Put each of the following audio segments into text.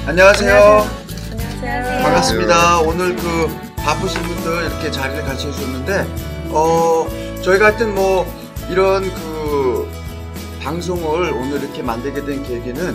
안녕하세요. 안녕하세요. 반갑습니다. 오늘 바쁘신 분들 이렇게 자리를 같이 해주셨는데, 저희가 하여튼 이런 방송을 오늘 이렇게 만들게 된 계기는,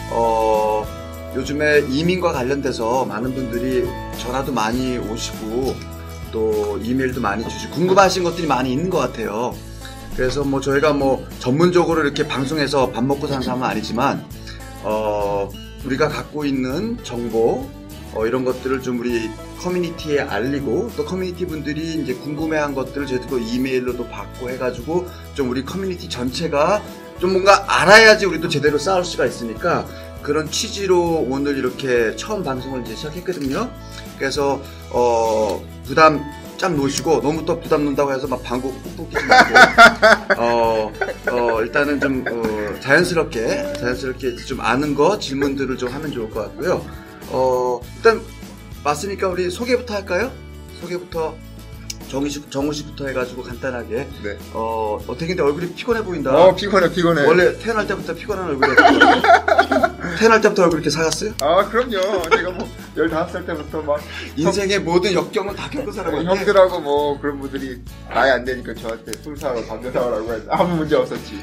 요즘에 이민과 관련돼서 많은 분들이 전화도 많이 오시고, 또 이메일도 많이 주시고, 궁금하신 것들이 많이 있는 것 같아요. 그래서 저희가 전문적으로 이렇게 방송에서 밥 먹고 사는 사람은 아니지만, 우리가 갖고 있는 정보, 이런 것들을 좀 우리 커뮤니티에 알리고, 또 커뮤니티 분들이 이제 궁금해한 것들을 저희도 이메일로도 받고 해가지고, 좀 우리 커뮤니티 전체가 좀 뭔가 알아야지 우리도 제대로 싸울 수가 있으니까, 그런 취지로 오늘 이렇게 처음 방송을 이제 시작했거든요. 그래서, 부담 짬 놓으시고, 너무 또 부담 놓는다고 해서 막 방구 꾹꾹 끼지 말고, 일단은 좀, 자연스럽게 좀 아는 거, 질문들을 좀 하면 좋을 것 같고요. 일단, 왔으니까 우리 소개부터 할까요? 소개부터, 정우 씨부터 해가지고 간단하게. 네. 어떻게 근데 얼굴이 피곤해 보인다. 피곤해. 원래 태어날 때부터 피곤한 얼굴이었거든요. 태어날 때부터 얼굴 이렇게 사갔어요? 그럼요. 제가 15살 때부터 막. 인생의 모든 역경은 다 겪은 사람인데. 형들하고 그런 분들이 나이 안 되니까 저한테 술 사러 담배 사오라고 해서 아무 문제 없었지.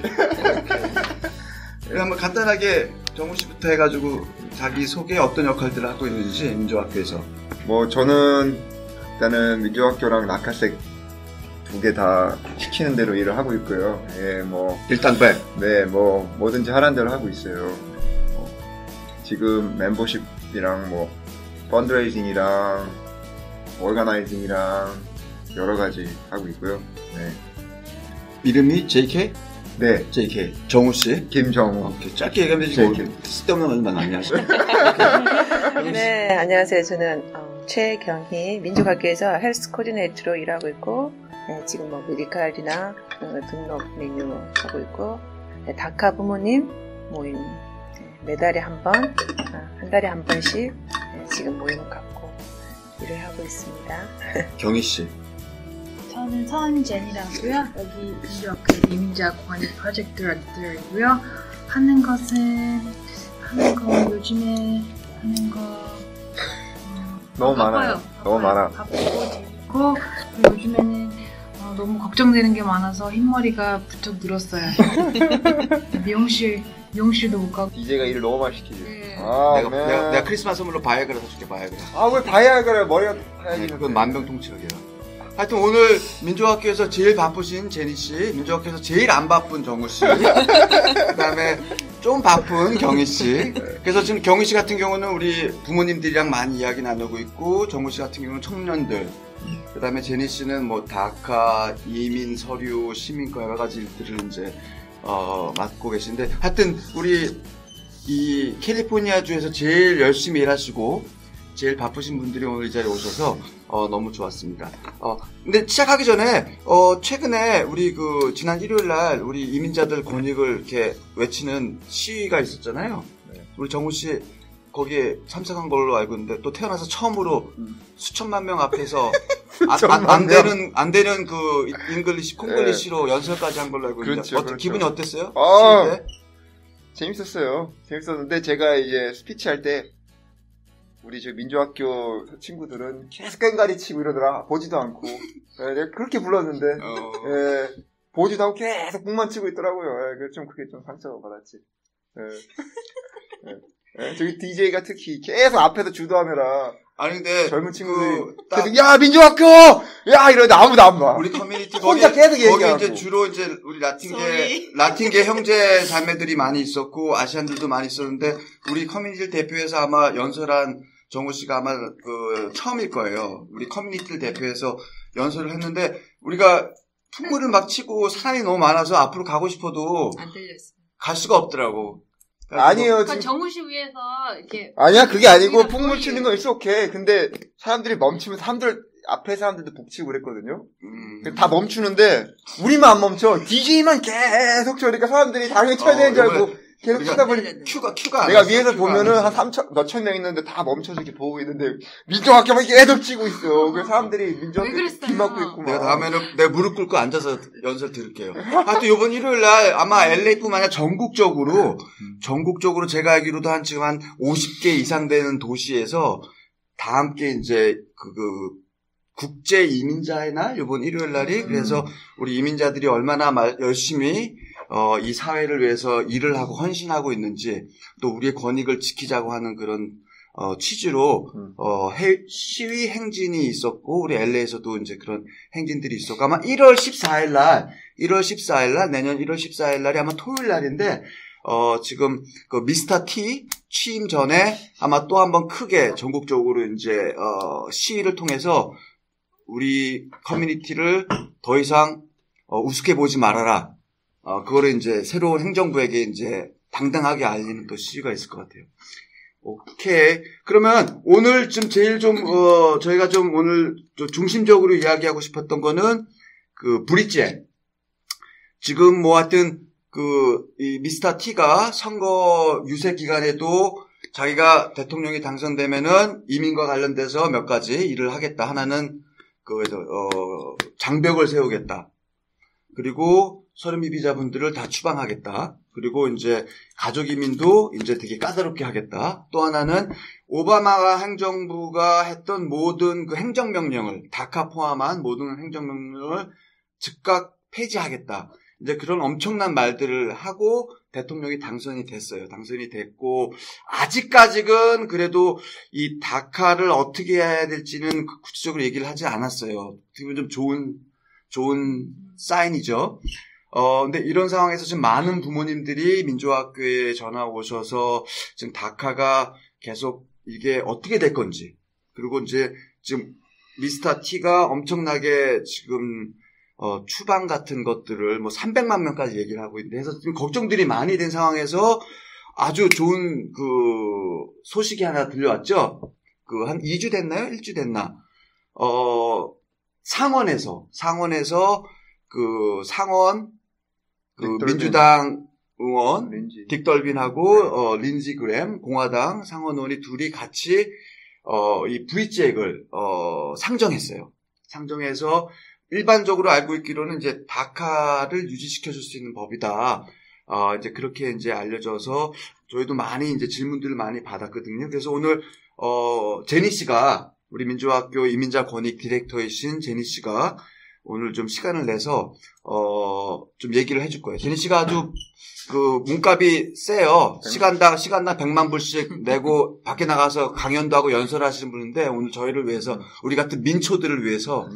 한번 간단하게 정우 씨부터 해가지고 자기 소개 어떤 역할들을 하고 있는지 민주학교에서. 저는 일단은 민주학교랑 낙하색 두 개 다 시키는 대로 일을 하고 있고요. 예, 일당백. 네, 뭐든지 하라는 대로 하고 있어요. 지금 멤버십이랑 펀드레이징이랑 오르가나이징이랑 여러 가지 하고 있고요. 네. 이름이 JK? 네. JK. 정우 씨. 김정우. 짧게 얘기하면 지금 쓸데없는 말만 많이 하시죠. 네, 안녕하세요. 저는 최경희 민족학교에서 헬스 코디네이터로 일하고 있고, 지금 메디칼이나 등록 메뉴 하고 있고, 다카 부모님 모임 매달에 한 달에 한 번씩 지금 모임을 갖고 일을 하고 있습니다. 경희 씨. 저는 서은젠이라고요. 여기 민주학교 이민자 공간의 프로젝트 디렉터이고요. 하는 거 요즘에 하는 거 너무 많아요. 너무 많아. 바쁘고 재밌고, 요즘에는 너무 걱정되는 게 많아서 흰머리가 부쩍 늘었어요. 미용실도 못 가고. DJ가 일을 너무 많이 시키지. 네. 내가 크리스마스 선물로 바이아그라 사줄게. 바이아그라. 왜 바이아그라 머리가 하얘지는. 그건 만병통치약이야. 하여튼 오늘 민주학교에서 제일 바쁘신 제니 씨, 민주학교에서 제일 안 바쁜 정우 씨, 그다음에 좀 바쁜 경희 씨. 그래서 지금 경희 씨 같은 경우는 우리 부모님들이랑 많이 이야기 나누고 있고, 정우 씨 같은 경우는 청년들, 그다음에 제니 씨는 다카, 이민, 서류, 시민과 여러 가지 일들을 이제 맡고 계신데, 하여튼 우리 이 캘리포니아주에서 제일 열심히 일하시고 제일 바쁘신 분들이 오늘 이 자리에 오셔서 너무 좋았습니다. 근데 시작하기 전에 최근에 우리 지난 일요일 날 우리 이민자들 권익을 이렇게 외치는 시위가 있었잖아요. 네. 우리 정우 씨 거기에 참석한 걸로 알고 있는데, 또 태어나서 처음으로 수천만 명 앞에서 안 되는 잉글리시 콩글리시로 연설까지 한 걸로 알고 있는데, 그렇죠. 기분이 어땠어요? 재밌었어요. 재밌었는데 제가 이제 스피치 할 때 우리 저 민주학교 친구들은 계속 깽가리 치고 이러더라. 보지도 않고. 내가 그렇게 불렀는데 보지도 않고 계속 북만 치고 있더라고요. 그게 좀 상처가 받았지. 저기 DJ가 특히 계속 앞에서 주도하느라. 아니 근데 젊은 친구들이 계속 야 민주학교 야 이러는데 아무도 안 봐. 우리 커뮤니티 혼자 계속 얘기하고. 거기 이제 주로 이제 우리 라틴계 형제 자매들이 많이 있었고 아시안들도 많이 있었는데, 우리 커뮤니티를 대표해서 아마 연설한 정우 씨가 아마 처음일 거예요. 우리 커뮤니티를 대표해서 연설을 했는데, 우리가 풍물을 막 치고 사람이 너무 많아서 앞으로 가고 싶어도 안 들렸어요. 갈 수가 없더라고. 아니에요. 정우 씨 위해서 이렇게. 아니야, 그게 아니고 풍물 치는 건 있어, 오케이. 근데 사람들이 멈추면 앞에 사람들도 북치고 그랬거든요. 다 멈추는데 우리만 안 멈춰. DJ만 계속 쳐니까 사람들이 당연히 쳐야 되는 줄 알고 계속 쳐다보니 큐가 내가 위에서 보면은 한 3천 몇천 명 있는데 다 멈춰서 이렇게 보고 있는데 민족학교만 계속 치고 있어. 그래서 사람들이 민족학교 귀 막고 있고 막. 내가 다음에는 내가 무릎 꿇고 앉아서 연설 들을게요. 하여튼 이번 일요일 날 아마 LA뿐만 아니라 전국적으로 제가 알기로도 지금 한 50개 이상 되는 도시에서 다 함께 이제 국제 이민자의 날 이번 일요일 날이 그래서 우리 이민자들이 얼마나 열심히 이 사회를 위해서 일을 하고 헌신하고 있는지 또 우리의 권익을 지키자고 하는 그런 취지로 시위 행진이 있었고 우리 LA에서도 이제 그런 행진들이 있었고 아마 1월 14일 날 내년 1월 14일 날이 아마 토요일 날인데 지금 그 미스터 T 취임 전에 아마 또 한번 크게 전국적으로 이제 시위를 통해서 우리 커뮤니티를 더 이상 우습게 보지 말아라. 그거를 이제 새로운 행정부에게 이제 당당하게 알리는 또 시위가 있을 것 같아요. 오케이. 그러면 오늘 좀 제일 저희가 좀 오늘 좀 중심적으로 이야기하고 싶었던 거는 그 브릿지. 지금 뭐 하여튼 이 미스터 T가 선거 유세 기간에도 자기가 대통령이 당선되면은 이민과 관련돼서 몇 가지 일을 하겠다. 하나는 장벽을 세우겠다. 그리고 서른미 비자분들을 다 추방하겠다. 그리고 이제 가족 이민도 이제 되게 까다롭게 하겠다. 또 하나는 오바마 행정부가 했던 모든 그 행정명령을 다카 포함한 모든 행정명령을 즉각 폐지하겠다. 이제 그런 엄청난 말들을 하고 대통령이 당선이 됐어요. 당선이 됐고 아직까지는 그래도 이 다카를 어떻게 해야 될지는 구체적으로 얘기를 하지 않았어요. 어떻게 보면 좀 좋은 사인이죠. 근데 이런 상황에서 지금 많은 부모님들이 민주학교에 전화 오셔서 지금 다카가 계속 이게 어떻게 될 건지 그리고 이제 지금 미스터 T가 엄청나게 지금 추방 같은 것들을 뭐 300만 명까지 얘기를 하고 있는데 해서 지금 걱정들이 많이 된 상황에서 아주 좋은 그 소식이 하나 들려왔죠. 한 2주 됐나요? 1주 됐나? 상원에서 상원 민주당 의원 딕 덜빈하고 린지 그램 공화당 상원 의원이 둘이 같이 이 브릿지 액을 상정했어요. 상정해서 일반적으로 알고 있기로는 이제 다카를 유지시켜줄 수 있는 법이다. 이제 그렇게 이제 알려져서 저희도 많이 이제 질문들을 많이 받았거든요. 그래서 오늘 제니 씨가 우리 민주학교 이민자 권익 디렉터이신 제니 씨가 오늘 좀 시간을 내서 좀 얘기를 해줄 거예요. 제니 씨가 아주 그 문값이 세요. 시간당 100만 불씩 내고 밖에 나가서 강연도 하고 연설하시는 분인데 오늘 저희를 위해서 우리 같은 민초들을 위해서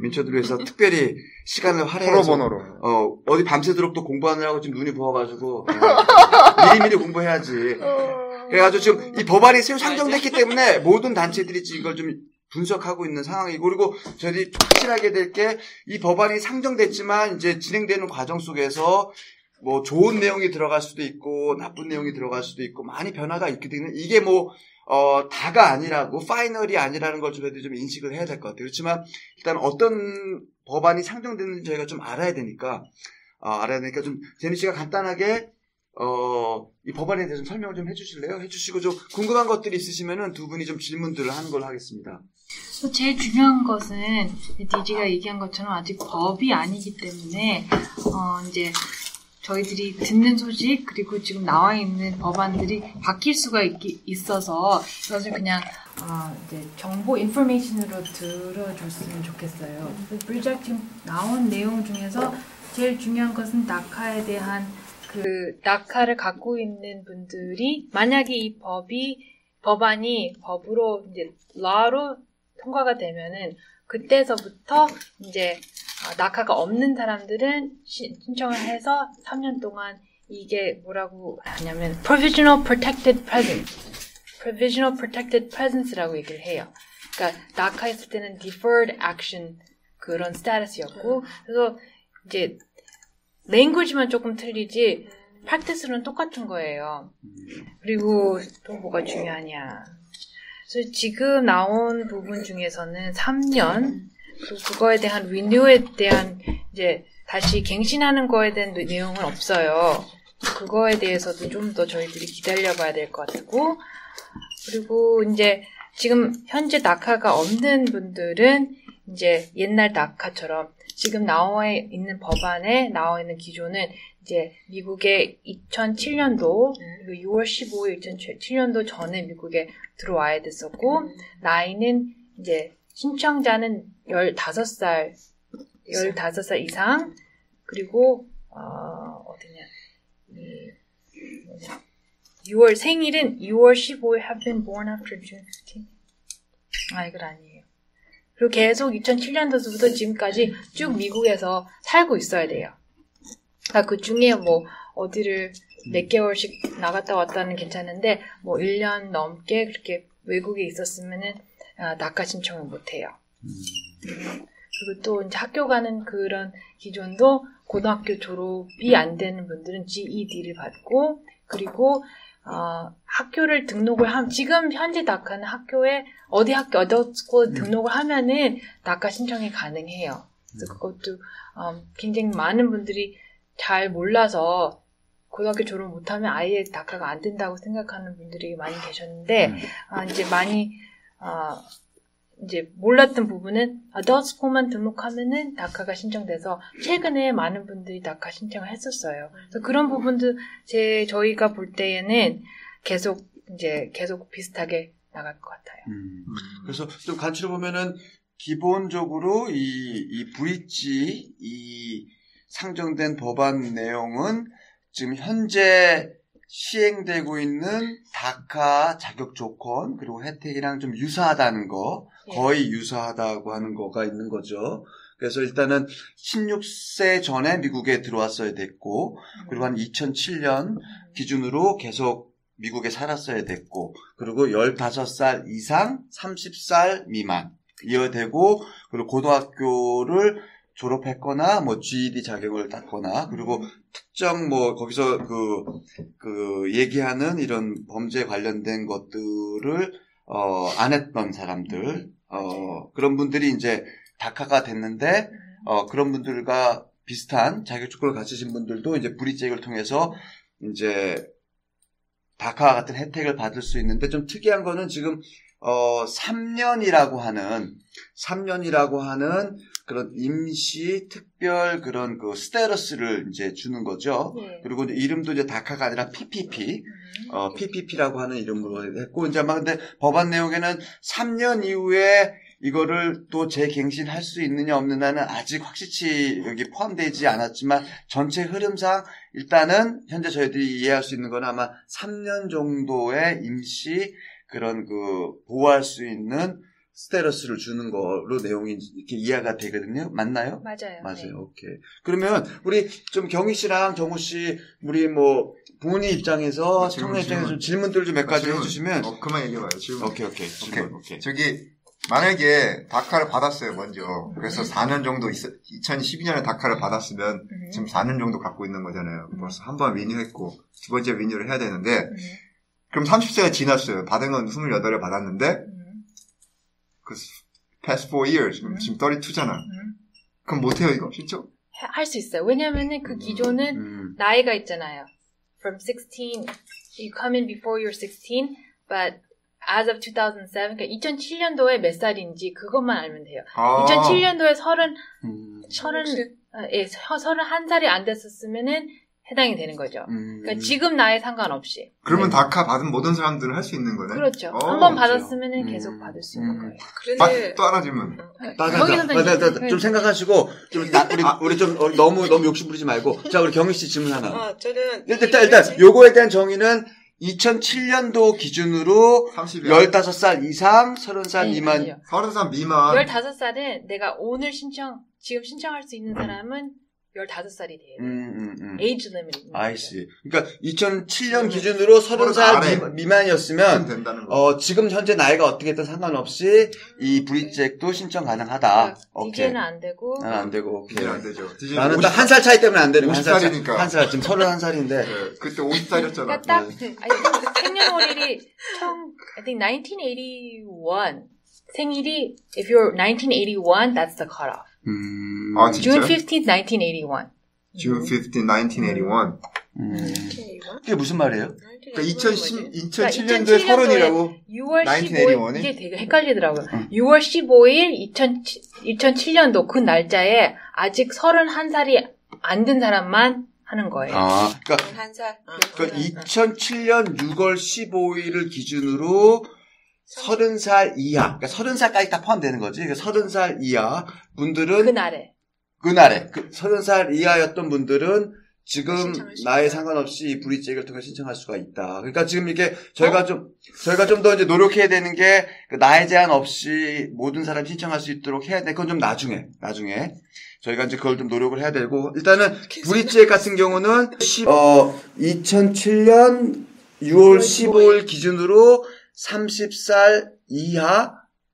특별히 시간을 할애해서 어디 밤새도록 또 공부하느라고 지금 눈이 부어가지고 미리미리 공부해야지. 그래가지고 지금 이 법안이 새로 상정됐기 때문에 모든 단체들이 지금 이걸 좀 분석하고 있는 상황이고 그리고 저희들이 확실하게 될 게 이 법안이 상정됐지만 이제 진행되는 과정 속에서 뭐 좋은 내용이 들어갈 수도 있고 나쁜 내용이 들어갈 수도 있고 많이 변화가 있기 때문에 이게 뭐 다가 아니라고 파이널이 아니라는 걸 저희들이 좀 인식을 해야 될 것 같아요. 그렇지만 일단 어떤 법안이 상정됐는지 저희가 좀 알아야 되니까 좀 제니 씨가 간단하게 이 법안에 대해서 좀 설명을 좀 해주실래요? 해주시고 좀 궁금한 것들이 있으시면은 두 분이 좀 질문들을 하는 걸로 하겠습니다. 제일 중요한 것은 디지가 얘기한 것처럼 아직 법이 아니기 때문에 이제 저희들이 듣는 소식 그리고 지금 나와 있는 법안들이 바뀔 수가 있어서 이것을 그냥 이제 정보 인포메이션으로 들어줬으면 좋겠어요. 브릿지 지금 나온 내용 중에서 제일 중요한 것은 다카에 대한 다카를 갖고 있는 분들이 만약에 이 법안이 법으로 이제 law로 통과가 되면은 그때서부터 이제 다카가 없는 사람들은 신청을 해서 3년 동안 이게 뭐라고 하냐면 Provisional Protected Presence라고 얘기를 해요. 그러니까 다카 했을 때는 Deferred Action 그런 스테이터스였고 그래서 이제 랭귀지만 조금 틀리지 프랙티스는 똑같은 거예요. 그리고 또 뭐가 중요하냐. 그래서 지금 나온 부분 중에서는 3년 또 그거에 대한 리뉴에 대한 이제 다시 갱신하는 거에 대한 내용은 없어요. 그거에 대해서도 좀 더 저희들이 기다려봐야 될 것 같고, 그리고 이제 지금 현재 다카가 없는 분들은 이제 옛날 다카처럼 지금 나와 있는 법안에 나와 있는 기조는 이제 미국의 2007년도 6월 15일 2007년도 전에 미국에 들어와야 됐었고, 나이는 이제 신청자는 15살 이상, 그리고 어디냐, 6월 생일은 6월 15일 have been born after June 15. 이건 아니에요. 그리고 계속 2007년도부터 지금까지 쭉 미국에서 살고 있어야 돼요. 그러니까 그 중에 뭐 어디를 몇 개월씩 나갔다 왔다는 괜찮은데 뭐 1년 넘게 그렇게 외국에 있었으면은 다카 신청을 못 해요. 그리고 또 이제 학교 가는 그런 기존도 고등학교 졸업이 안 되는 분들은 GED를 받고, 그리고 학교를 등록을 지금 현재 다카는 학교에 어디 스쿨 등록을 하면은 다카 신청이 가능해요. 그래서 그것도 굉장히 많은 분들이 잘 몰라서 고등학교 졸업 못하면 아예 다카가 안 된다고 생각하는 분들이 많이 계셨는데, 이제 많이 이제 몰랐던 부분은 adult school만 등록하면은 다카가 신청돼서 최근에 많은 분들이 다카 신청을 했었어요. 그래서 그런 부분도 저희가 볼 때에는 계속 비슷하게 나갈 것 같아요. 그래서 좀 간추려 보면은 기본적으로 이 브릿지 이 상정된 법안 내용은 지금 현재 시행되고 있는 다카 자격 조건 그리고 혜택이랑 좀 유사하다는 거, 거의 유사하다고 하는 거가 있는 거죠. 그래서 일단은 16세 전에 미국에 들어왔어야 됐고, 그리고 한 2007년 기준으로 계속 미국에 살았어야 됐고, 그리고 15살 이상 30살 미만이어야 되고, 그리고 고등학교를 졸업했거나 뭐 GED 자격을 땄거나, 그리고 특정 뭐 거기서 그 얘기하는 이런 범죄 관련된 것들을 안 했던 사람들, 그런 분들이 이제 다카가 됐는데, 그런 분들과 비슷한 자격 조건을 갖추신 분들도 이제 브릿지액을 통해서 이제 다카와 같은 혜택을 받을 수 있는데, 좀 특이한 거는 지금 3년이라고 하는 그런 임시 특별 그런 그 스테러스를 이제 주는 거죠. 네. 그리고 이제 이름도 이제 다카가 아니라 PPP, PPP라고 하는 이름으로 했고, 이제 아마 근데 법안 내용에는 3년 이후에 이거를 또 재갱신할 수 있느냐 없느냐는 아직 확실치 여기 포함되지 않았지만, 전체 흐름상 일단은 현재 저희들이 이해할 수 있는 건 아마 3년 정도의 임시 그런 그 보호할 수 있는 스테러스를 주는 거로 내용이 이렇게 이해가 되거든요. 맞나요? 맞아요. 네. 오케이. 그러면 우리 좀 경희 씨랑 정우 씨, 우리 뭐 부모님 입장에서, 청년 입장에서 좀 질문들 좀 몇 가지 해주시면. 그만 얘기해봐요. 질문. 오케이. 질문. 오케이. 저기 만약에 다카를 받았어요, 먼저. 그래서 4년 정도 2012년에 다카를 받았으면 지금 4년 정도 갖고 있는 거잖아요. 벌써 한 번 리뉴했고 두 번째 리뉴를 해야 되는데, 그럼 30세가 지났어요. 받은 건 28에 받았는데, 그 past 4 years, 지금 32잖아. 그럼 못해요, 이거? 진짜? 할 수 있어요. 왜냐면은 그 기존은 나이가 있잖아요. From 16, you come in before you're 16, but as of 2007, 그러니까 2007년도에 몇 살인지 그것만 알면 돼요. 2007년도에 31살이 안 됐었으면은 해당이 되는 거죠. 그러니까 지금 나이 상관없이. 그러면 다카 받은 모든 사람들은 할 수 있는 거네? 그렇죠. 한번 받았으면 계속 받을 수 있는 거예요. 그런데 또 하나 질문. 좀 생각하시고, 우리 좀 너무 욕심부리지 말고. 자, 우리 경희 씨 질문 하나. 저는 일단 요거에 대한 정의는 2007년도 기준으로 15살 이상, 30살 미만. 30살 미만. 15살은 내가 오늘 지금 신청할 수 있는 사람은 15살이 돼요. 에이지 리미트. 아이씨. 그러니까 2007년 기준으로 30살 미만이었으면 지금 현재 나이가 어떻게 됐든 상관없이 이 브릿지액도 신청 가능하다. DJ는 안 되고. 나는 안 되고. 오케이. 안 되죠. 나는 한 살 차이 때문에 안 되는 거야. 50살이니까. 한 살. 지금 31살인데. 네, 그때 50살이었잖아. 그러니까 딱 생년월일이 I think 1981 생일이 if you're 1981 that's the cutoff. 아, 진짜? June 15th, 1981. June 15th, 1981. 그게 무슨 말이에요? 그러니까 2007년도에 2007년도에 서른이라고 6월 1981 15일 이게 되게 헷갈리더라고요. 6월 15일 2007년도 그 날짜에 아직 31살이 안 된 사람만 하는 거예요. 아, 그러니까 한 살. 그 2007년 6월 15일을 기준으로 30살 이하, 그러니까 30살까지 다 포함되는 거지. 그러니까 30살 이하 분들은 그날에 30살 이하였던 분들은 지금 신청할 수 나이에 있다. 상관없이 브릿지액을 통해 신청할 수가 있다. 그러니까 지금 이게 저희가 좀 더 이제 노력해야 되는 게 그 나이 제한 없이 모든 사람이 신청할 수 있도록 해야 돼. 그건 좀 나중에 저희가 이제 그걸 좀 노력을 해야 되고 일단은 브릿지액 같은 경우는 2007년 6월 15일 기준으로 30살 이하는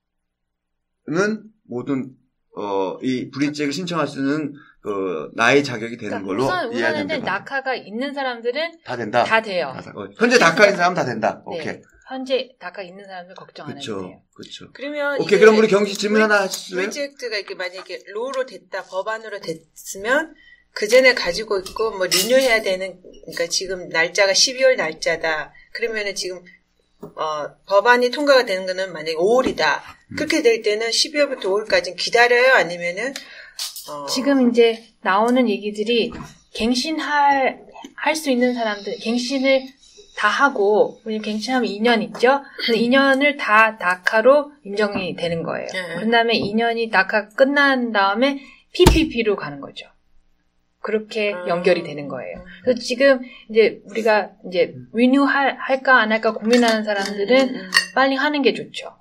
모든 이 브릿지액을 신청할 수 있는 그 나이 자격이 되는 걸로 이해해야 우선은 됩니다. 낙하가 있는 사람들은 다 된다. 다 돼요. 현재 다카 있는 사람 다 된다. 네. 오케이. 현재 낙하 있는 사람들 걱정 안 해도 돼요. 그렇죠. 그러면 오케이. 그럼 우리 경씨 질문 하나 하실래요? 프로젝트가 이렇게 만약에 로로 됐다, 법안으로 됐으면 그 전에 가지고 있고 뭐 리뉴해야 되는 그러니까 지금 날짜가 12월 날짜다. 그러면은 지금 법안이 통과가 되는 거는 만약에 5월이다. 그렇게 될 때는 12월부터 5월까지 기다려요? 아니면은 지금 이제 나오는 얘기들이 갱신할 수 있는 사람들, 갱신을 다 하고, 왜냐면 갱신하면 2년 있죠? 그 2년을 다 다카로 인정이 되는 거예요. 그 다음에 2년이 다카 끝난 다음에 PPP로 가는 거죠. 그렇게 연결이 되는 거예요. 그래서 지금 이제 우리가 이제 리뉴 할까 안 할까 고민하는 사람들은 빨리 하는 게 좋죠.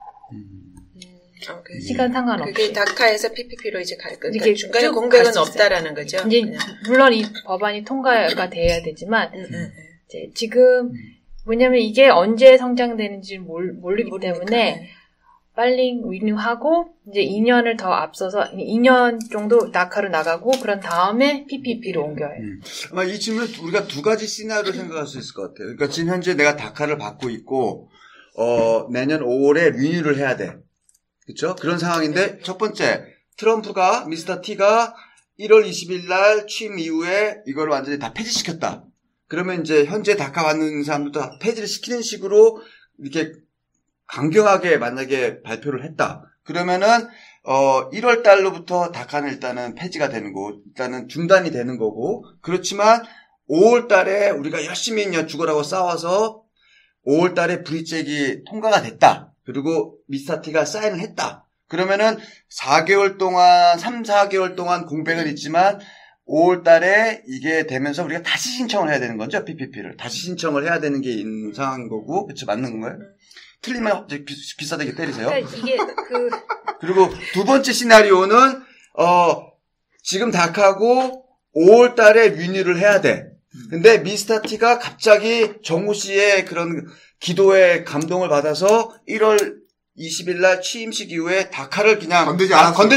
시간 상관없이. 그게 다카에서 PPP로 이제 갈 거니까 이렇게 중간에 쭉 공백은 갈수 있어요. 없다라는 거죠. 이제 물론 이 법안이 통과가 돼야 되지만 이제 지금 왜냐면 이게 언제 성장되는지 모르기 때문에 빨리 리뉴하고 이제 2년을 더 앞서서 2년 정도 다카로 나가고 그런 다음에 PPP로 옮겨요. 아마 이 질문은 우리가 두 가지 시나리오를 생각할 수 있을 것 같아요. 그러니까 지금 현재 내가 다카를 받고 있고 내년 5월에 리뉴를 해야 돼. 그렇죠? 그런 상황인데 첫 번째 트럼프가 미스터 T가 1월 20일 날 취임 이후에 이걸 완전히 다 폐지시켰다. 그러면 이제 현재 다카 받는 사람들도 다 폐지를 시키는 식으로 이렇게 강경하게 만약에 발표를 했다. 그러면은 1월 달로부터 다카는 일단은 폐지가 되는 거고 일단은 중단이 되는 거고 그렇지만 5월 달에 우리가 열심히 죽어라고 싸워서 5월 달에 브릿지액이 통과가 됐다. 그리고 미스터 T가 사인을 했다. 그러면은 4개월 동안 3-4개월 동안 공백은 있지만 5월 달에 이게 되면서 우리가 다시 신청을 해야 되는 거죠. PPP를. 다시 신청을 해야 되는 게 있는 상황인 거고. 그렇죠? 맞는 건가요? 틀리면 비싸되게 때리세요. 그러니까 이게 그리고 두 번째 시나리오는 지금 다카고 5월 달에 리뉴를 해야 돼. 근데 미스터 T가 갑자기 정우 씨의 그런 기도에 감동을 받아서 1월 20일 날 취임식 이후에 다카를 그냥 건들지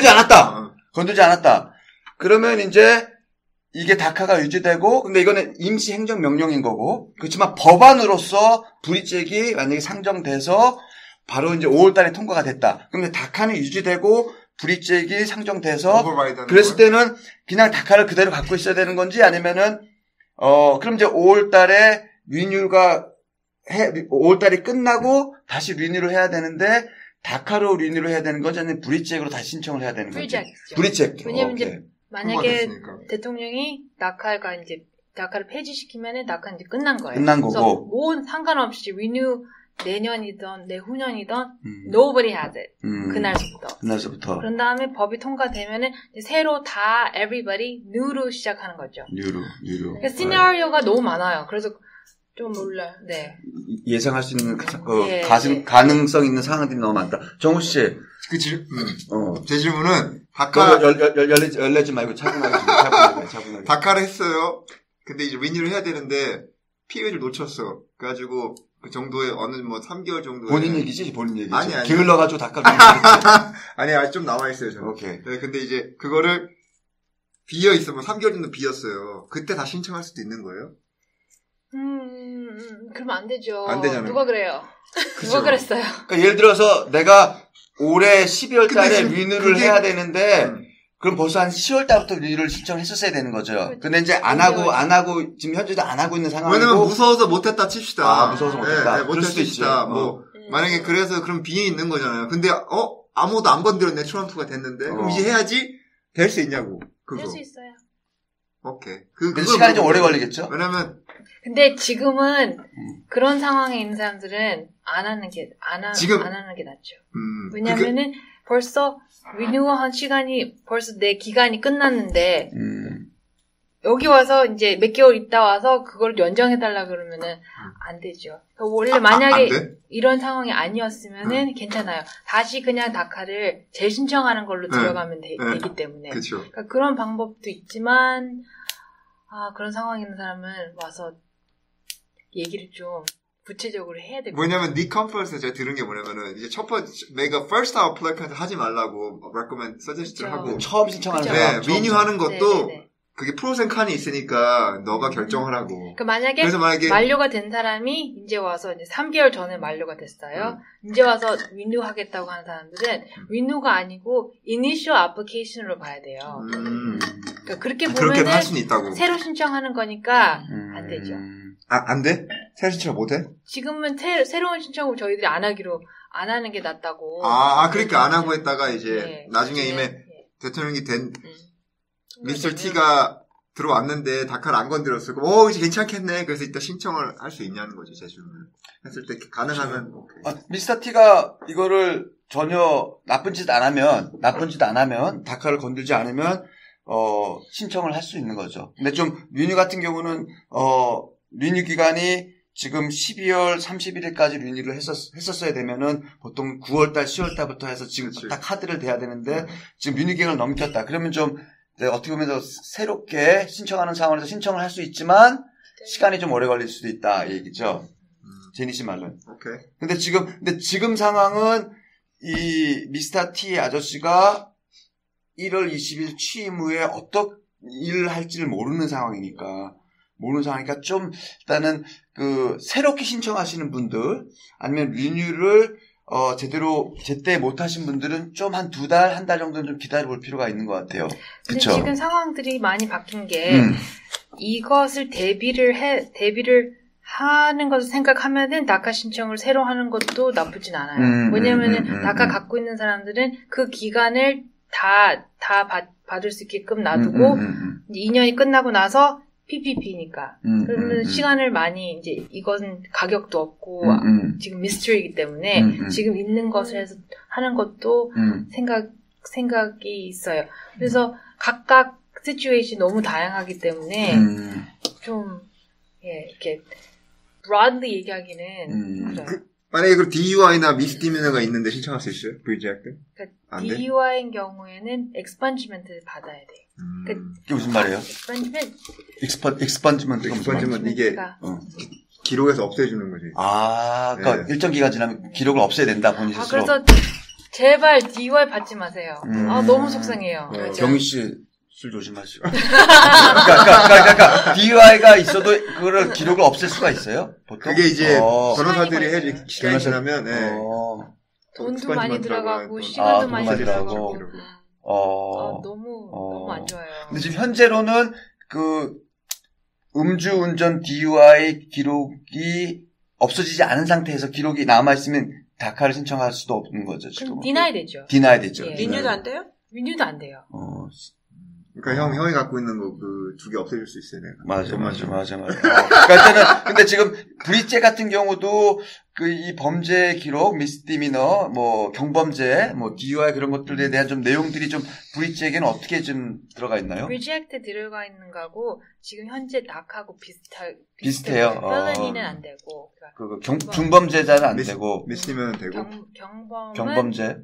않았다. 그러면 이제 이게 다카가 유지되고 근데 이거는 임시 행정 명령인 거고 그렇지만 법안으로서 브릿지액이 만약에 상정돼서 바로 이제 5월 달에 통과가 됐다. 그러면 다카는 유지되고 브릿지액이 상정돼서 그랬을 때는 그냥 다카를 그대로 갖고 있어야 되는 건지 아니면은 그럼 이제 5월 달에 리뉴가 5월 달이 끝나고 다시 리뉴를 해야 되는데 다카로 리뉴를 해야 되는 건지 아니면 브릿지액으로 다시 신청을 해야 되는 건지. 브릿지액. 왜냐면 이제 만약에 대통령이 다카를 폐지시키면은 다카는 이제 끝난 거예요. 끝난 거고. 그래서 뭐 상관없이 리뉴 내년이든 내후년이든 nobody has it. 그날서부터. 그런 다음에 법이 통과되면은 새로 다 everybody new로 시작하는 거죠. 뉴로. 그러니까 시나리오가 너무 많아요. 그래서 좀 몰라요. 네. 예상할 수 있는 가능성 있는 상황들이 너무 많다. 정우 씨. 제 질문은 다카 열내지 말고 차분하게. 다카를 했어요. 근데 이제 리뉴를 해야 되는데 피해를 놓쳤어. 그래가지고 그 정도의 어느 3개월 정도에 본인 얘기지. 아니. 게을러가지고 다카 아니 아직 좀 남아 있어요. 저는. 오케이. 네, 근데 이제 그거를 비어 있으면 3개월 정도 비었어요. 그때 다 신청할 수도 있는 거예요? 그러면 안 되죠. 안 되잖아요. 누가 그래요? 누가 그랬어요? 그러니까 예를 들어서 내가 올해 12월 달에 리뉴를 해야 되는데 그럼 벌써 한 10월 달부터 리뉴를 신청했었어야 되는 거죠. 그렇죠. 근데 이제 안 하고, 지금 현재도 안 하고 있는 상황이고. 왜냐면 무서워서 못했다 칩시다. 아, 무서워서 못했다. 못했다 칩시다. 뭐, 만약에 그래서 그럼 빈이 있는 거잖아요. 근데, 아무도 안 건드렸네. 트럼프가 됐는데. 그럼 이제 해야지 될 수 있냐고. 그거. 할 수 있어요. 오케이. 근데 시간이 좀 오래 걸리겠죠? 왜냐면, 근데 지금은 그런 상황에 있는 사람들은 안 하는 게 낫죠. 왜냐면은 벌써 리뉴얼한 시간이 벌써 내 기간이 끝났는데 여기 와서 이제 몇 개월 있다 와서 그걸 연장해달라 그러면은 안 되죠. 원래 만약에 이런 상황이 아니었으면은 괜찮아요. 다시 그냥 다카를 재신청하는 걸로 들어가면 되기 때문에. 그러니까 그런 방법도 있지만 그런 상황에 있는 사람은 와서 얘기를 좀 구체적으로 해야 되고. 뭐냐면 닉 컨퍼런스에서 제가 들은 게 뭐냐면은 이제 첫 번째 내가 first hour applicant 하지 말라고 recommend suggest를 하고 처음 신청하는 사람 리뉴하는 것도 그게 프로센 칸이 있으니까 너가 결정하라고. 그러니까 만약에 만료가 된 사람이 이제 와서 이제 3개월 전에 만료가 됐어요. 이제 와서 리뉴하겠다고 하는 사람들은 리뉴가 아니고 initial application으로 봐야 돼요. 그러니까 그렇게 보면은 할 수는 있다고. 새로 신청하는 거니까 안 되죠. 안 돼? 새로 신청 못 해? 지금은 새로운 신청을 저희들이 안 하는 게 낫다고. 그러니까 안 하고 했다가 이제 나중에 이미 대통령이 된 미스터 T가 들어왔는데 다카를 안 건드렸고, 이제 괜찮겠네. 그래서 이따 신청을 할 수 있냐는 거지, 제주는. 했을 때 가능하면. 미스터 T가 이거를 전혀 나쁜 짓 안 하면 다카를 건들지 않으면 신청을 할 수 있는 거죠. 근데 좀 리뉴 같은 경우는 리뉴 기간이 지금 12월 31일까지 리뉴를 했었어야 되면은 보통 9월달, 10월달부터 해서 지금 딱 카드를 대야 되는데 지금 리뉴 기간을 넘겼다. 그러면 좀 어떻게 보면 더 새롭게 신청하는 상황에서 신청을 할 수 있지만 시간이 좀 오래 걸릴 수도 있다 이 얘기죠. 제니 씨 말은. 오케이. 근데 지금 상황은 이 미스터 T 아저씨가 1월 20일 취임 후에 어떤 일을 할지를 모르는 상황이니까 좀 일단은 새롭게 신청하시는 분들 아니면 리뉴를 제때 못 하신 분들은 좀 한 2달, 1달 정도는 좀 기다려볼 필요가 있는 것 같아요. 근데 지금 상황들이 많이 바뀐 게, 이것을 대비를 하는 것을 생각하면은 다카 신청을 새로 하는 것도 나쁘진 않아요. 왜냐면은 다카 갖고 있는 사람들은 그 기간을 다 받을 수 있게끔 놔두고, 2년이 끝나고 나서 PPP니까. 그러면 시간을 많이, 이제, 이건 가격도 없고, 지금 미스터리이기 때문에, 지금 있는 것을 해서 하는 것도 생각이 있어요. 그래서 각각 시츄에이션이 너무 다양하기 때문에, 좀, 이렇게, broadly 얘기하기는, 만약에 그 DUI나 미스디미너가 있는데 신청할 수 있어요? 브리지학교? 그러니까 DUI인 경우에는 expungement를 받아야 돼요. 그게 무슨 말이에요? expungement 이게 기록에서 없애주는 거지. 그러니까 일정 기간 지나면 기록을 없애야 된다 본인 스스로. 그래서 제발 DUI 받지 마세요. 너무 속상해요. 경희 씨 술 조심하시고. 그러니까 DUI가 있어도 그거를 기록을 없앨 수가 있어요? 보통? 그게 이제 변호사들이 해야지 시간이 지나면 돈도 많이 들어가고 시간도 많이 들어가고. 너무 안 좋아요. 근데 지금 현재로는 음주운전 DUI 기록이 없어지지 않은 상태에서 기록이 남아있으면 다카를 신청할 수도 없는 거죠, 지금. 그럼 디나이 되죠. 디나이 되죠. 리뉴도 안 돼요? 리뉴도 안 돼요. 그러니까 형이 갖고 있는 거 두 개 없애줄 수 있어요, 내가. 맞아. 그러니까 근데 지금 브리제 같은 경우도 이 범죄 기록, 미스디미너, 경범죄, DUI 그런 것들에 대한 좀 내용들이 좀 브리제에게는 어떻게 좀 들어가 있나요? 브리지 액트 들어가 있는 거하고 지금 현재 닥하고 비슷해요. felony는 안 되고. 중범죄자는 안 되고. 미스디미너는 되고. 경범죄.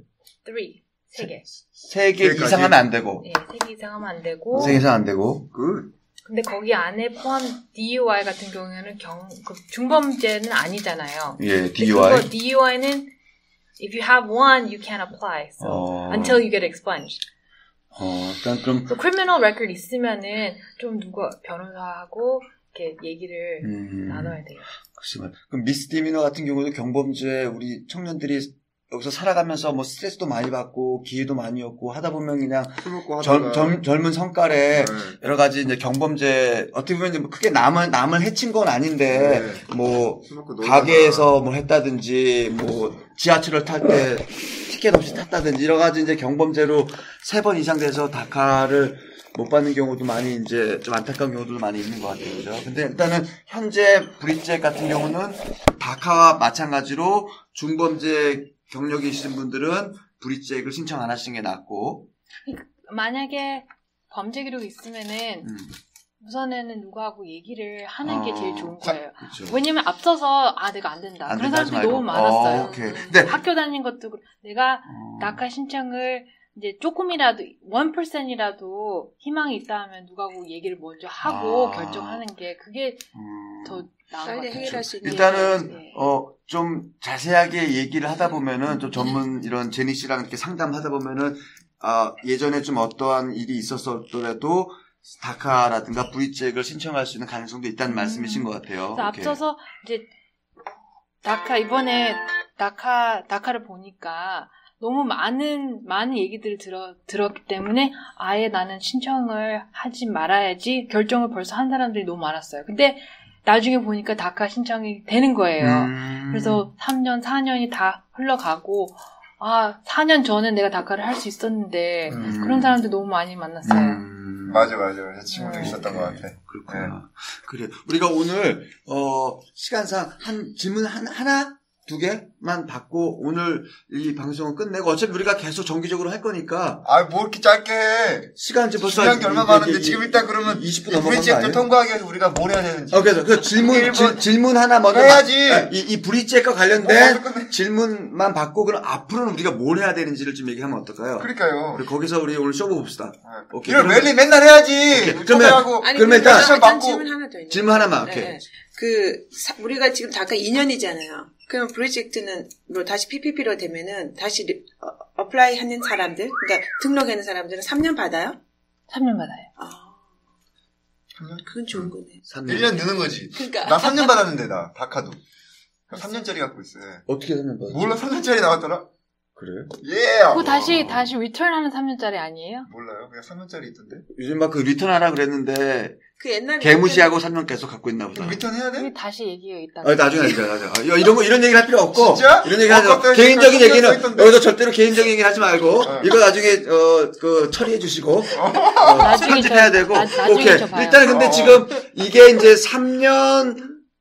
3개 이상 하면 안 되고. 네, 3개 이상 하면 안 되고. 3개 이상 안 되고. 근데 거기 안에 포함 DUI 같은 경우에는 중범죄는 아니잖아요. 예, DUI. DUI는 if you have one, you can't apply. So until you get expunged. 일단 그럼 so criminal record 있으면은 좀 누가 변호사하고 이렇게 얘기를 나눠야 돼요. 그럼 미스디미너 같은 경우도 경범죄 우리 청년들이 여기서 살아가면서 뭐 스트레스도 많이 받고 기회도 많이 얻고 하다 보면 그냥 술 먹고 하다가 젊은 성깔에 네. 여러 가지 이제 경범죄 어떻게 보면 이제 뭐 크게 남을 해친 건 아닌데 네. 뭐 술 먹고 놀다가 가게에서 뭐 했다든지 뭐 지하철을 탈 때 티켓 없이 탔다든지 여러 가지 이제 경범죄로 3번 이상 돼서 다카를 못 받는 경우도 많이 이제 좀 안타까운 경우도 많이 있는 것 같아요. 그죠? 근데 일단은 현재 브릿잭 같은 경우는 다카와 마찬가지로 중범죄 경력이 있으신 분들은 브릿잭을 신청 안 하시는 게 낫고. 만약에 범죄 기록이 있으면은 우선에는 누구하고 얘기를 하는 게 제일 좋은 거예요. 그렇죠. 왜냐면 앞서서 내가 안 된다. 안 그런 된다 사람들이 하지 너무 말고. 많았어요. 오케이. 근데 학교 다닌 것도 내가 다카 신청을 이제 조금이라도 1%이라도 희망이 있다 하면 누구하고 얘기를 먼저 하고 결정하는 게 그게 더 나은 것 빨리 같아요. 해결할 수 있는 일단은 네. 좀 자세하게 얘기를 하다 보면은 좀 전문 이런 제니 씨랑 이렇게 상담하다 보면은 예전에 좀 어떠한 일이 있었더라도 다카라든가 브릿잭을 신청할 수 있는 가능성도 있다는 말씀이신 것 같아요. 앞서서 이제 이번에 다카를 보니까 너무 많은 얘기들을 들었기 때문에 아예 나는 신청을 하지 말아야지 결정을 벌써 한 사람들이 너무 많았어요. 근데 나중에 보니까 다카 신청이 되는 거예요. 그래서 3년, 4년이 다 흘러가고 4년 전에 내가 다카를 할 수 있었는데 그런 사람들 너무 많이 만났어요. 맞아. 제 친구도 있었던 것 같아. 그렇구나. 네. 그래. 우리가 오늘 시간상 질문 하나? 2개만 받고 오늘 이 방송을 끝내고 어차피 우리가 계속 정기적으로 할 거니까 뭐 이렇게 짧게 해. 시간 이제 벌써 중요한 게 얼마 많은데 지금 일단 그러면 20분 넘어간 거 브릿잭을 아니에요? 통과하기 위해서 우리가 뭘 해야 되는지. 그래서 그 질문 하나 먼저 해야지. 이 브릿잭과 관련된 질문만 받고 그럼 앞으로는 우리가 뭘 해야 되는지를 좀 얘기하면 어떨까요? 그러니까요. 그리고 거기서 우리 오늘 쇼부 봅시다. 오케이. 이걸 랠리 맨날 해야지. 그러면 일단 질문 하나 더 있네. 질문 하나만. 오케이. 네. 우리가 지금 다카 2년이잖아요. 그럼 프로젝트는 다시 PPP로 되면은 다시 어플라이 하는 사람들, 그러니까 등록하는 사람들은 3년 받아요? 3년 받아요. 3년? 그건 좋은 거네. 1년 느는 거지. 그러니까. 나 3년 받았는데, 다카도. 3년짜리 갖고 있어. 어떻게 3년 받았지? 몰라, 3년짜리 나왔더라? 그래? 그거 다시 리턴하는 3년짜리 아니에요? 몰라요. 그냥 3년짜리 있던데. 요즘 막 그 리턴하라 그랬는데 그 옛날에 개무시하고 3년 계속 갖고 있나 보다. 리턴 해야 돼? 우리 다시 얘기가 있다. 나중에. 이런 얘기를 할 필요 없고. 진짜? 이런 얘기 하죠. 개인적인 얘기는 여기서 절대로 개인적인 얘기 하지 말고 이거 나중에 처리해 주시고 편집해야 되고. 오케이. 일단 근데 지금 이게 이제 3년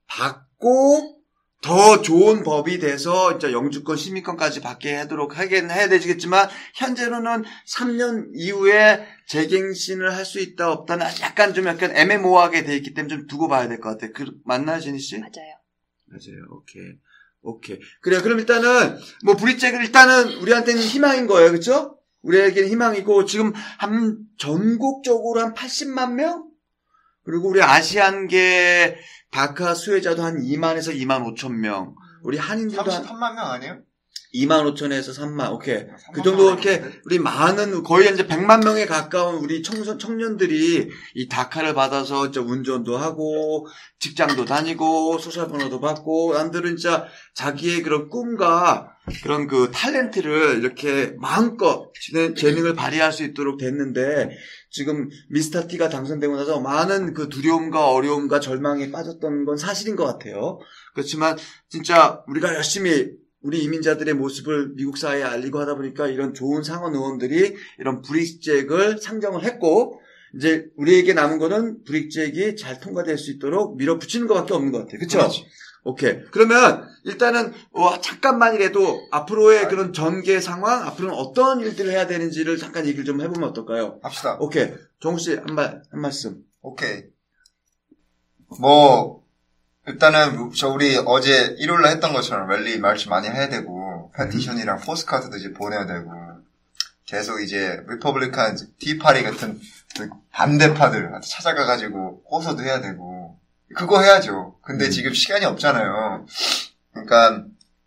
받고 더 좋은 법이 돼서 이제 영주권, 시민권까지 받게 하도록 해야 되겠지만 현재로는 3년 이후에 재갱신을 할 수 있다 없다는 약간 애매모호하게 돼 있기 때문에 좀 두고 봐야 될 것 같아요. 맞나요, 제니 씨? 맞아요. 오케이. 그래요. 그럼 일단은 브릿잭은 일단은 우리한테는 희망인 거예요, 그렇죠? 우리에게는 희망이고 지금 전국적으로 한 80만 명? 그리고 우리 아시안계 다카 수혜자도 한 2만에서 2만 5천 명. 우리 한인들도 33만 명 아니에요? 2만 5천에서 3만. 오케이. 그 정도 이렇게 우리 많은 거의 이제 100만 명에 가까운 우리 청년들이 이 다카를 받아서 이제 운전도 하고 직장도 다니고 소셜 번호도 받고 남들은 진짜 자기의 그런 꿈과 그런 그 탤런트를 이렇게 마음껏 재능을 발휘할 수 있도록 됐는데 지금 미스터 T가 당선되고 나서 많은 그 두려움과 어려움과 절망에 빠졌던 건 사실인 것 같아요. 그렇지만 진짜 우리가 열심히 우리 이민자들의 모습을 미국 사회에 알리고 하다 보니까 이런 좋은 상원 의원들이 이런 브릿잭을 상정을 했고 이제 우리에게 남은 거는 브릿잭이 잘 통과될 수 있도록 밀어붙이는 것밖에 없는 것 같아요. 그렇죠? 오케이. 그러면 일단은 잠깐만이라도 앞으로의 그런 전개 상황, 앞으로는 어떤 일들을 해야 되는지를 잠깐 얘기를 좀 해보면 어떨까요? 합시다. 오케이. 정우 씨 한 말씀. 오케이. 일단은 우리 어제 일요일날 했던 것처럼 랠리 말씀 많이 해야 되고 패티션이랑 포스카드도 이제 보내야 되고 계속 이제 리퍼블리칸 티파리 같은 반대파들 찾아가가지고 호소도 해야 되고 그거 해야죠. 근데 지금 시간이 없잖아요. 그러니까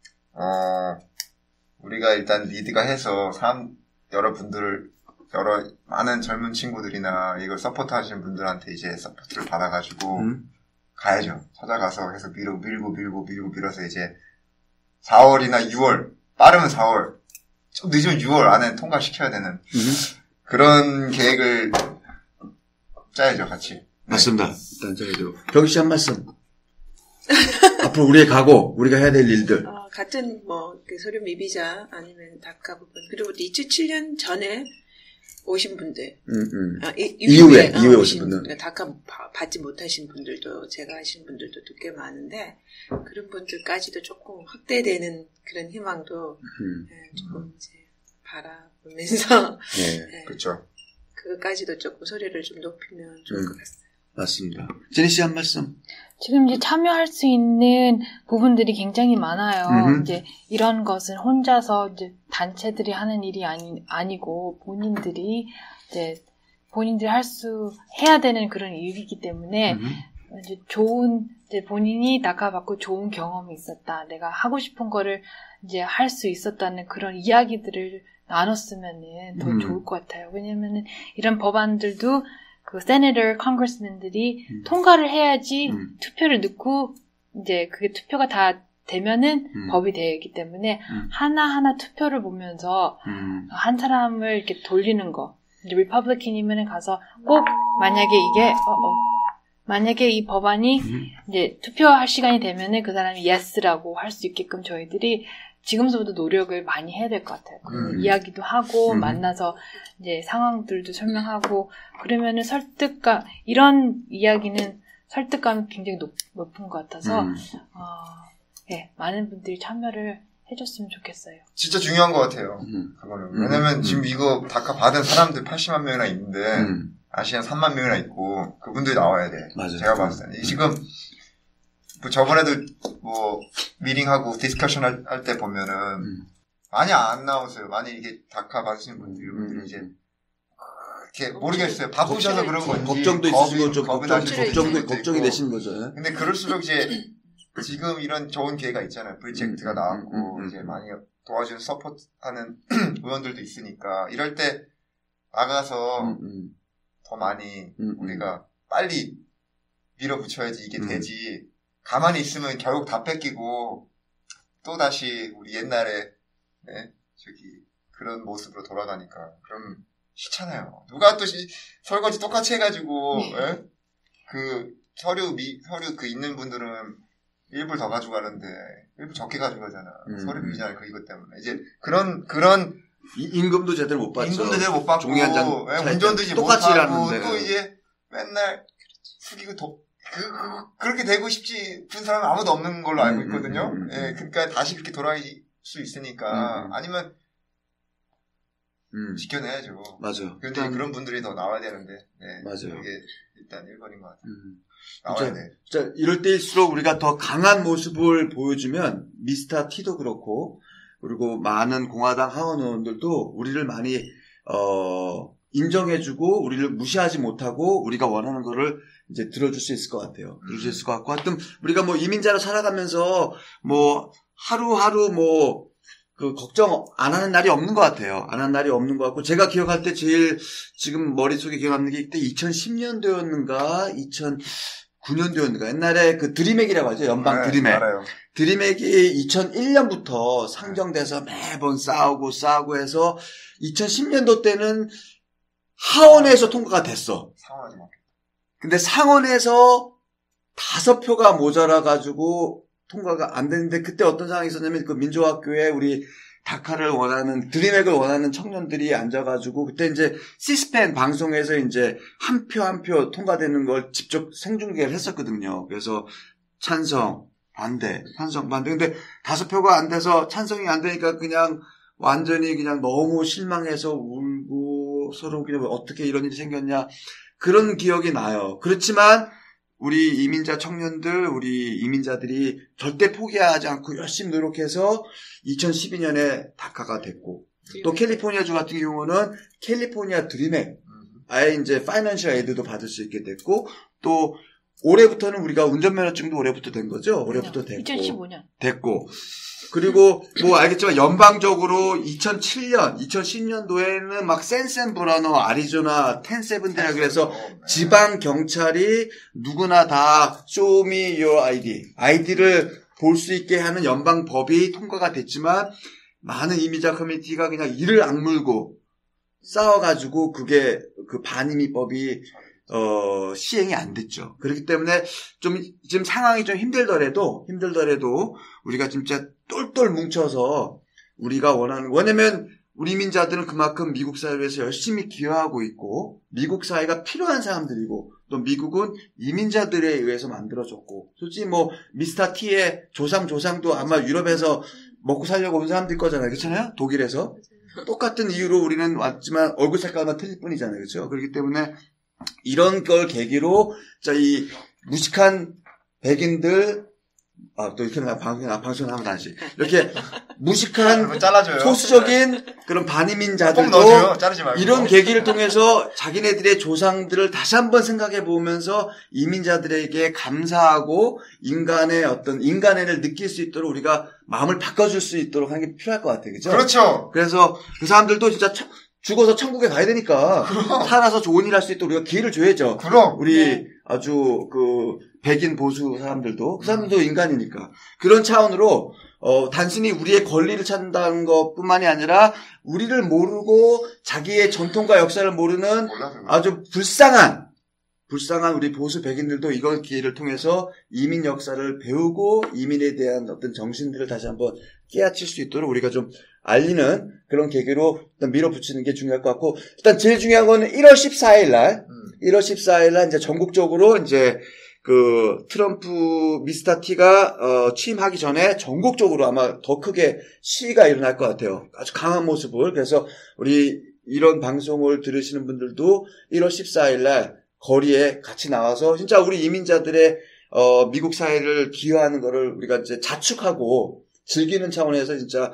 우리가 일단 리드가 해서 여러분들을 많은 젊은 친구들이나 이걸 서포트 하시는 분들한테 이제 서포트를 받아가지고 가야죠. 찾아가서 해서 밀어서 이제 4월이나 6월 빠르면 4월, 좀 늦으면 6월 안에 통과시켜야 되는 그런 계획을 짜야죠, 같이. 네. 맞습니다. 일단 저희도 경희 씨 한 말씀. 앞으로 우리의 각오, 우리가 해야 될 일들. 같은 그 소련 미비자 아니면 다카 부분 그리고 2007년 전에 오신 분들, 이후에 오신 분들, 다카 받지 못하신 분들도 제가 하신 분들도 꽤 많은데 그런 분들까지도 조금 확대되는 그런 희망도 조금 이제 바라보면서 네. 그렇죠. 그것까지도 조금 소리를 좀 높이면 좋을 것 같습니다. 맞습니다. 제니 씨 한 말씀. 지금 이제 참여할 수 있는 부분들이 굉장히 많아요. 이제 이런 것은 혼자서 이제 단체들이 하는 일이 아니고 본인들이 해야 되는 그런 일이기 때문에 이제 이제 본인이 다카받고 좋은 경험이 있었다. 내가 하고 싶은 거를 이제 할 수 있었다는 그런 이야기들을 나눴으면은 더 좋을 것 같아요. 왜냐면은 이런 법안들도 그 세네터, 컨그레스맨들이 통과를 해야지 투표를 넣고 이제 그게 투표가 다 되면은 법이 되기 때문에 하나하나 투표를 보면서 한 사람을 이렇게 돌리는 거. 이제 리퍼블리칸이면 가서 꼭 만약에 이 법안이 이제 투표할 시간이 되면은 그 사람이 yes라고 할 수 있게끔 저희들이 지금서부터 노력을 많이 해야 될 것 같아요. 이야기도 하고 만나서 이제 상황들도 설명하고 그러면은 이런 이야기는 설득감이 굉장히 높은 것 같아서 네, 많은 분들이 참여를 해줬으면 좋겠어요. 진짜 중요한 것 같아요. 그거는 왜냐면 지금 이거 다카 받은 사람들 80만 명이나 있는데 아시안 3만 명이나 있고 그분들이 나와야 돼. 맞아요. 제가 봤을 때 지금 저번에도 미팅하고 디스커션 할 때 보면은 많이 안 나오세요. 많이 이게 다카 받으시는 분들이 이제 이렇게 모르겠어요. 바쁘셔서 그런 건지 걱정도 있으시고 좀 걱정이 되신 거죠. 근데 그럴수록 이제 지금 이런 좋은 기회가 있잖아요. 프로젝트가 나왔고 이제 많이 도와주는 서포트하는 의원들도 있으니까 이럴 때 나가서 더 많이 우리가 빨리 밀어붙여야지 이게 되지. 가만히 있으면 결국 다 뺏기고 또 다시 우리 옛날에 그런 모습으로 돌아가니까 그럼 싫잖아요. 누가 또 설거지 똑같이 해가지고 그 서류 그 있는 분들은 일부를 더 가져가는데 일부 적게 가져가잖아. 서류 비잖아요. 이것 때문에 이제 그런 임금도 제대로 못 받죠. 임금도 제대로 못 받고 종이 한 장 운전도 이제 똑같이 못 하고 일하는데. 또 이제 맨날 숙이고 그렇게 되고 싶은 사람은 아무도 없는 걸로 알고 있거든요. 예, 그러니까 다시 그렇게 돌아갈 수 있으니까 아니면 지켜내야죠. 맞아요. 그런데 그런 분들이 더 나와야 되는데, 네, 맞아요. 이게 일단 1번인 것 같아요. 나와야 돼. 진짜 이럴 때일수록 우리가 더 강한 모습을 보여주면 미스터 T도 그렇고 그리고 많은 공화당 하원 의원들도 우리를 많이 인정해주고 우리를 무시하지 못하고 우리가 원하는 거를 이제 들어줄 수 있을 것 같아요. 들어줄 수 있을 것 같고 하여튼 우리가 이민자로 살아가면서 하루하루 그 걱정 안 하는 날이 없는 것 같아요. 안 하는 날이 없는 것 같고 제가 기억할 때 제일 지금 머릿속에 기억나는 게 그때 2010년도였는가 2009년도였는가 옛날에 그 드림액이라고 하죠. 연방 네, 드림액. 알아요. 드림액이 2001년부터 상정돼서 매번 싸우고 해서 2010년도 때는 하원에서 통과가 됐어. 상황하지 마. 근데 상원에서 5표가 모자라가지고 통과가 안 되는데 그때 어떤 상황이 있었냐면 그 민주학교에 우리 다카를 원하는 드림액을 원하는 청년들이 앉아가지고 그때 이제 시스펜 방송에서 이제 한 표 통과되는 걸 직접 생중계를 했었거든요. 그래서 찬성, 반대. 근데 5표가 안 돼서 찬성이 안 되니까 그냥 완전히 그냥 너무 실망해서 울고 서로 그냥 어떻게 이런 일이 생겼냐 그런 기억이 나요. 그렇지만 우리 이민자 청년들, 우리 이민자들이 절대 포기하지 않고 열심히 노력해서 2012년에 다카가 됐고 또 캘리포니아주 같은 경우는 캘리포니아 드림액 아예 이제 파이낸셜 에이드도 받을 수 있게 됐고 또 올해부터는 우리가 운전면허증도 올해부터 된 거죠. 올해부터 됐고 2015년 됐고 그리고 알겠지만 연방적으로 2010년도에는 막 샌브라노 아리조나 10-7이라 그래서 지방 경찰이 누구나 다 show me your ID를 볼 수 있게 하는 연방 법이 통과가 됐지만 많은 이민자 커뮤니티가 그냥 이를 악물고 싸워가지고 그게 그 반이민법이 시행이 안 됐죠. 그렇기 때문에 좀 지금 상황이 좀 힘들더라도 우리가 진짜 똘똘 뭉쳐서 우리가 왜냐면 우리 이민자들은 그만큼 미국 사회를 위해서 열심히 기여하고 있고 미국 사회가 필요한 사람들이고 또 미국은 이민자들에 의해서 만들어졌고 솔직히 뭐 미스터 T의 조상도 아마 유럽에서 먹고 살려고 온 사람들 거잖아요. 그렇잖아요? 독일에서. 똑같은 이유로 우리는 왔지만 얼굴 색깔만 틀릴 뿐이잖아요. 그렇죠? 그렇기 때문에 이런 걸 계기로 이 무식한 백인들 또 이렇게 방송하면 다시 이렇게 무식한 잘라줘요. 소수적인 그런 반이민자들도 이런 계기를 통해서 자기네들의 조상들을 다시 한번 생각해 보면서 이민자들에게 감사하고 인간의 어떤 인간애를 느낄 수 있도록 우리가 마음을 바꿔줄 수 있도록 하는 게 필요할 것 같아요. 그죠? 그렇죠. 그래서 그 사람들도 진짜 죽어서 천국에 가야 되니까 살아서 좋은 일 할 수 있도록 우리가 기회를 줘야죠. 그럼 우리 아주 백인 보수 사람들도 그 사람들도 인간이니까 그런 차원으로 단순히 우리의 권리를 찾는다는 것뿐만이 아니라 우리를 모르고 자기의 전통과 역사를 모르는 아주 불쌍한 우리 보수 백인들도 이번 기회를 통해서 이민 역사를 배우고 이민에 대한 어떤 정신들을 다시 한번 깨우칠 수 있도록 우리가 좀 알리는 그런 계기로 일단 밀어붙이는 게 중요할 것 같고 일단 제일 중요한 거는 1월 14일 날 이제 전국적으로 이제 그 트럼프 미스터 T가 취임하기 전에 전국적으로 아마 더 크게 시위가 일어날 것 같아요. 아주 강한 모습을. 그래서 우리 이런 방송을 들으시는 분들도 1월 14일 날 거리에 같이 나와서 진짜 우리 이민자들의 미국 사회를 기여하는 거를 우리가 이제 자축하고 즐기는 차원에서 진짜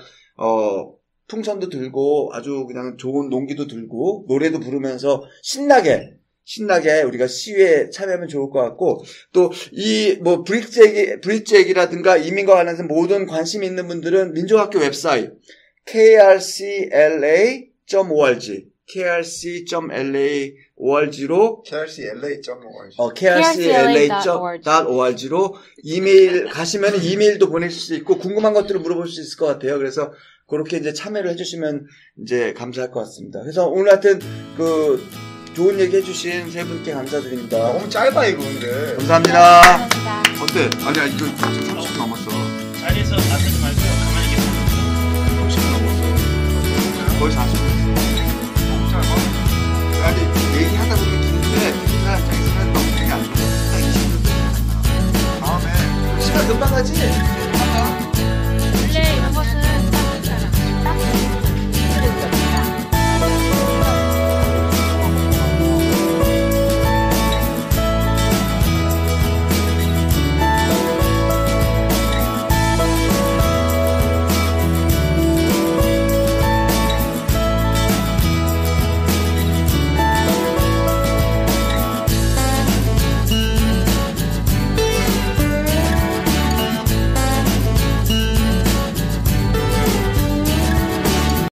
풍선도 들고 아주 그냥 좋은 농기도 들고 노래도 부르면서 신나게 우리가 시위에 참여하면 좋을 것 같고 또 이 뭐 브릿지 얘기라든가 이민과 관련해서 모든 관심 있는 분들은 민족학교 웹사이트 krcla.org로 krcla.org로 이메일 가시면 이메일도 보내실 수 있고 궁금한 것들을 물어볼 수 있을 것 같아요. 그래서 그렇게 이제 참여를 해주시면 이제 감사할 것 같습니다. 그래서 오늘 하여튼 좋은 얘기 해주신 세 분께 감사드립니다. 너무 짧아 이거 근데. 감사합니다. 어때? 아니야 이거 지금 30분 넘었어. 자리에서 나서지 말고 가만히 계세요. 30분 넘었어. 거의 40분. 너무 짧아. 아니 얘기하다 보면 긴데 나 입장에서는 너무 되게 안 좋아. 딱 20분 다음에 시간 금방 가지?